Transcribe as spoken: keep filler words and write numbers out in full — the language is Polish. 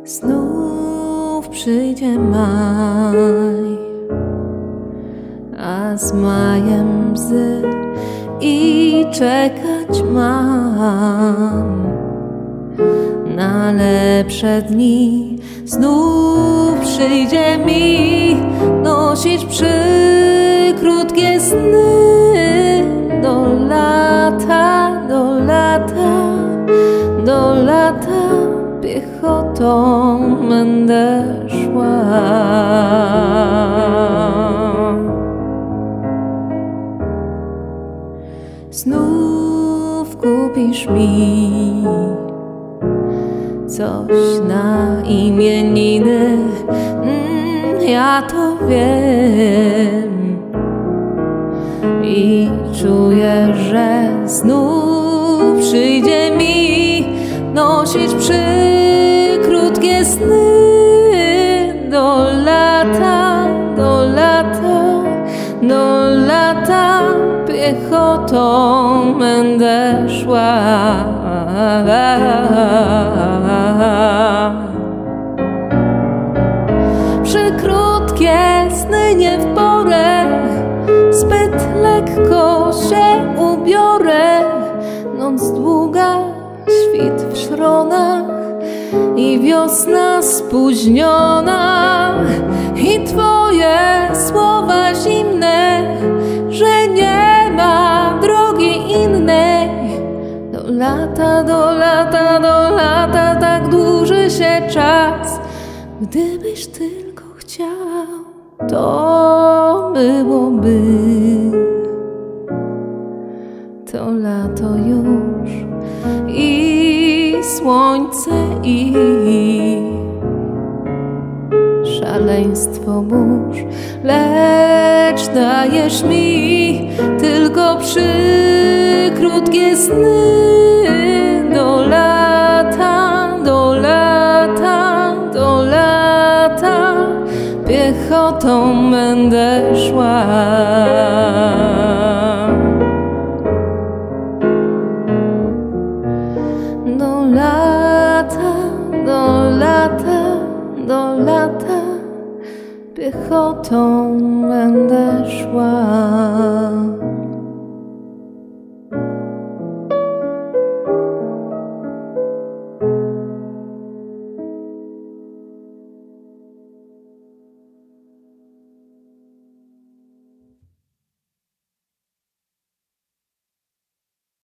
Znów przyjdzie maj, a z majem łzy i czekać mam na lepsze dni. Znów przyjdzie mi nosić przykrótkie sny do lata, do lata, do lata. Piechotą będę szła. Znów kupisz mi coś na imieniny, mm, ja to wiem i czuję, że znów przyjdzie mi nosić przykrótkie sny do lata, do lata, do lata. Piechotą będę szła. Przykrótkie sny nie w porę, zbyt lekko się ubiorę. Noc długa, świt w szronach i wiosna spóźniona, i twoje słowa zimne, że nie ma drogi innej. Do lata, do lata, do lata, tak dłuży się czas. Gdybyś tylko chciał, to byłoby to lato już i słońce i szaleństwo burz, lecz dajesz mi tylko przykrótkie sny do lata, do lata, do lata. Piechotą będę szła. Do lata, do lata, do lata. Piechotą będę szła.